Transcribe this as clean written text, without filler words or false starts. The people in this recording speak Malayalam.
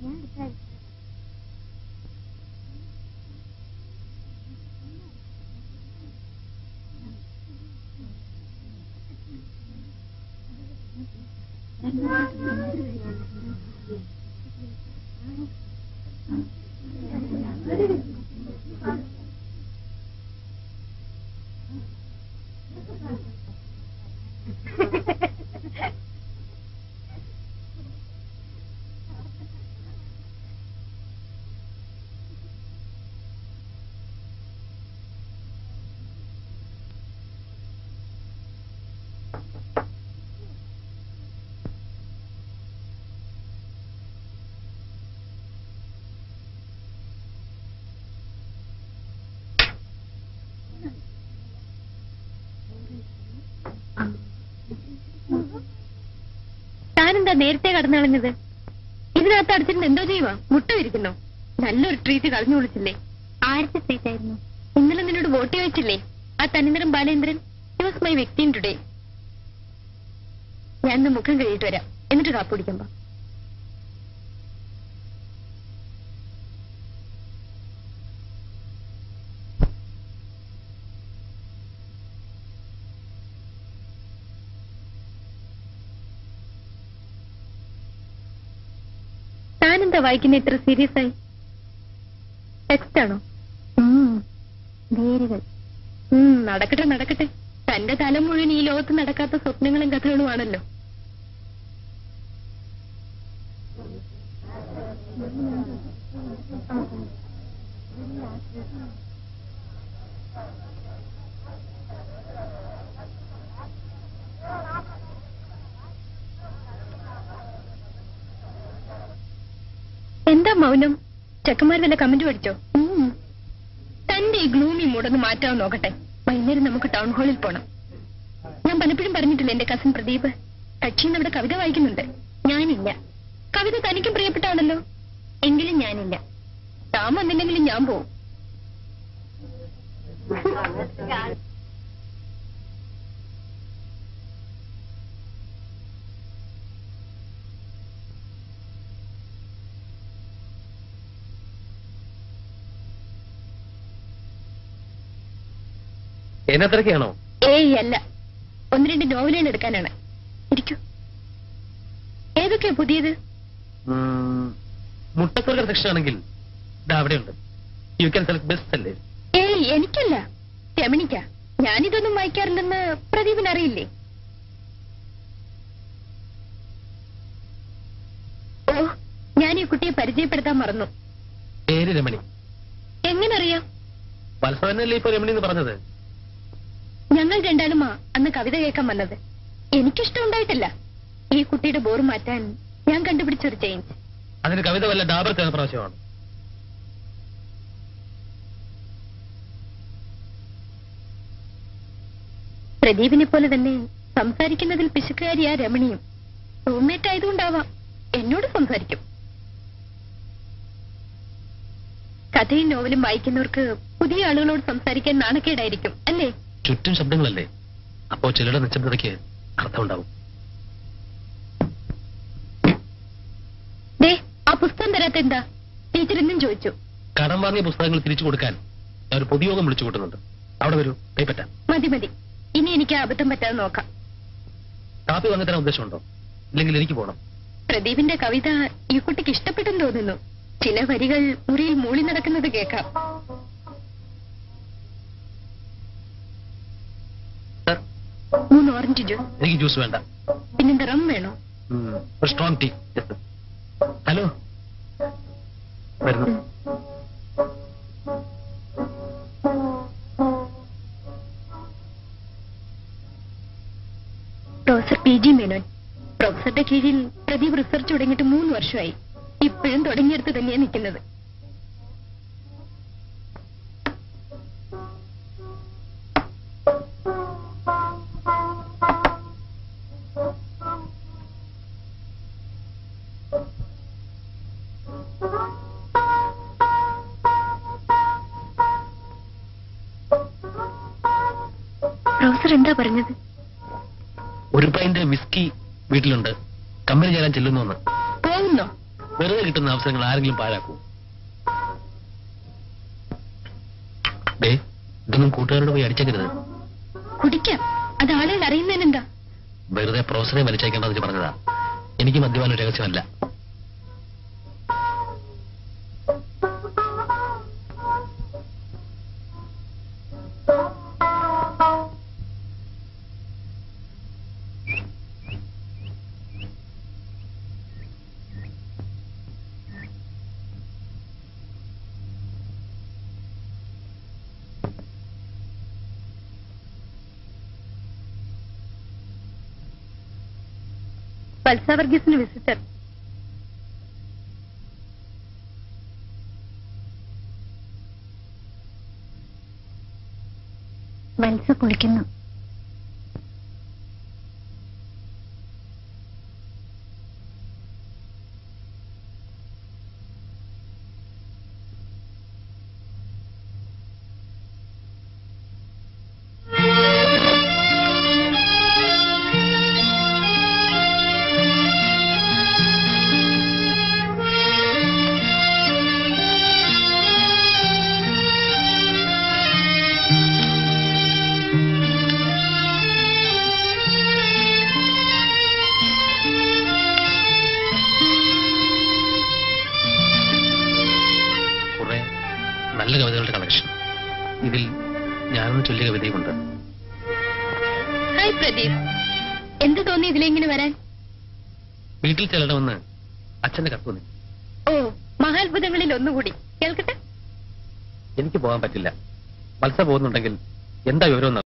താനെന്താ നേരത്തെ കടന്നു കളഞ്ഞത്? ഇതിനകത്ത് അടിച്ചിട്ട് എന്തോ ചെയ്യുവാ? മുട്ട വിരിക്കുന്നോ? നല്ലൊരു ട്രീറ്റ് കളഞ്ഞു വിളിച്ചില്ലേ? ആരുടെ ട്രീറ്റ് ആയിരുന്നു? ഇന്നലെ നിന്നോട് വോട്ട് ചോദിച്ചില്ലേ ആ തനിനിറം Balendran? He was my victim today. ഞാൻ ഇന്ന് മുഖം കഴിയിട്ട് വരാം, എന്നിട്ട് കാപ്പ് കുടിക്കുമ്പോ. താനെന്താ വായിക്കുന്ന ഇത്ര സീരിയസ് ആയി? ടെക്സ്റ്റ് ആണോ? വേരുകൾ. നടക്കട്ടെ നടക്കട്ടെ. തന്റെ തല മുഴുവൻ ഈ ലോകത്ത് നടക്കാത്ത സ്വപ്നങ്ങളും കഥകളുമാണല്ലോ. എന്താ മൗനം? ചെക്കന്മാർ വല്ല കമന്റ് പഠിച്ചോ? തന്റെ ഈ ഗ്ലൂമി മൂടൊന്ന് മാറ്റാൻ നോക്കട്ടെ. വൈകുന്നേരം നമുക്ക് ടൗൺ ഹാളിൽ പോണം. ഞാൻ പലപ്പോഴും പറഞ്ഞിട്ടില്ല എന്റെ കസിൻ പ്രദീപ് കക്ഷിന്ന് അവിടെ കവിത വായിക്കുന്നുണ്ട്. ഞാനില്ല. കവിത തനിക്കും പ്രിയപ്പെട്ടാണല്ലോ. എങ്കിലും ഞാനില്ല. താൻ വന്നില്ലെങ്കിലും ഞാൻ പോവും. എന്നത്രയ്ക്കാണോ? ഏയ് അല്ല, 1-2 നോവലുകൾ എടുക്കാനാണ്. ഇരിക്കൂ. ഏതൊക്കെയാ പുതിയത്? മുട്ടത്തുറ സെക്ഷൻ ആണെങ്കിൽ അവിടെയുണ്ട്. യു ക്യാൻ സെലക്ട് ബെസ്റ്റ് അല്ലേ? ഏയ് എനിക്കല്ല, രമണിക്ക. ഞാനിതൊന്നും വായിക്കാറില്ലെന്ന് പ്രദീപിന് അറിയില്ലേ? ഓ, ഞാൻ ഈ കുട്ടിയെ പരിചയപ്പെടുത്താൻ മറന്നു. പേര് രമണി. എങ്ങനറിയാം? വത്സവനല്ലേ ഇപ്പൊ രമണി എന്ന് പറഞ്ഞത്? ഞങ്ങൾ രണ്ടാളുമാ അന്ന് കവിത കേൾക്കാൻ വന്നത്. എനിക്കിഷ്ടം ഉണ്ടായിട്ടില്ല. ഈ കുട്ടിയുടെ ബോർ മാറ്റാൻ ഞാൻ കണ്ടുപിടിച്ചൊരു ചേഞ്ച്. അതിന് കവിത വല്ല ഡാബർ പ്രാവശ്യമാണ്. പ്രദീപിനെ പോലെ തന്നെ സംസാരിക്കുന്നതിൽ പിശുക്കാരിയാ രമണിയും. റൂംമേറ്റ് ആയതുകൊണ്ടാവാം എന്നോട് സംസാരിക്കും. കഥയും നോവലും വായിക്കുന്നവർക്ക് പുതിയ ആളുകളോട് സംസാരിക്കാൻ നാണക്കേടായിരിക്കും അല്ലേ? ചുറ്റും ശബ്ദങ്ങളല്ലേ, അപ്പോ ചിലരുടെ നിശബ്ദതയ്ക്ക് അർത്ഥമുണ്ടാവും. ആ പുസ്തകം തരാത്ത എന്താ? ടീച്ചർ എന്നും ചോദിച്ചു. കടം വാങ്ങിയ പുസ്തകങ്ങൾ തിരിച്ചു കൊടുക്കാൻ ഒരു പൊതുയോഗം വിളിച്ചു കൂട്ടുന്നുണ്ട്. അവിടെ വരൂ, കൈപ്പറ്റാം. മതി മതി, ഇനി എനിക്ക് അബദ്ധം പറ്റാതെ നോക്കാം. കാപ്പി വാങ്ങി തരാൻ ഉദ്ദേശമുണ്ടോ? ഇല്ലെങ്കിൽ എനിക്ക് പോകണം. പ്രദീപിന്റെ കവിത ഈ കുട്ടിക്ക് ഇഷ്ടപ്പെട്ടെന്ന് തോന്നുന്നു. ചില വരികൾ മുറിയിൽ മൂളി നടക്കുന്നത് കേൾക്കാം. മൂന്ന് ഓറഞ്ച് ജ്യൂസ്. എനിക്ക് ജ്യൂസ് വേണ്ട. പിന്നെന്താ, റം വേണോ? ഒരു സ്ട്രോങ് ടീ. ഹലോ, വരുന്നു. Professor PG Menon. പ്രൊഫസറുടെ കീഴിൽ പ്രദീപ് റിസർച്ച് തുടങ്ങിയിട്ട് 3 വർഷമായി. ഇപ്പോഴും തുടങ്ങിയെടുത്ത് തന്നെയാണ് നിൽക്കുന്നത്. പ്രൊഫസർ എന്താ പറഞ്ഞത്? ഒരു പൈന്റ് വിസ്കി വീട്ടിലുണ്ട്, കമ്പനി ചേരാൻ ചെല്ലുന്നു. പോകുന്നോ? വെറുതെ കിട്ടുന്ന അവസരങ്ങൾ ആരെങ്കിലും പാഴാക്കൂ? ഡേ, ഇതൊന്നും കൂട്ടുകാരോട് പോയി അടിച്ചേക്കരുത്. കുടിക്കാം, അത് ആളുകൾ അറിയുന്നതിനെന്താ? വെറുതെ പ്രൊഫസറെ വലിച്ചേക്കേണ്ടത് പറഞ്ഞതാ. എനിക്ക് മദ്യപാനം രഹസ്യമല്ല. വത്സ വർഗീസിന് വിസിറ്റർ. വത്സ കുളിക്കുന്നു. നല്ല കവിതകളുടെ കളക്ഷൻ. ഇതിൽ ഞാനൊന്ന് ചൊല്ലിയ കവിതയുമുണ്ട്. ഹായ് പ്രദീപ്, എന്ത് തോന്നി ഇതിലെങ്ങനെ വരാൻ? വീട്ടിൽ ചെല്ലണമെന്ന് അച്ഛന്റെ കത്ത് വന്നു. ഓ, മഹാത്ഭുതങ്ങളിൽ ഒന്നുകൂടി കേൾക്കട്ടെ. എനിക്ക് പോകാൻ പറ്റില്ല. വത്സ പോകുന്നുണ്ടെങ്കിൽ എന്താ വിവരം?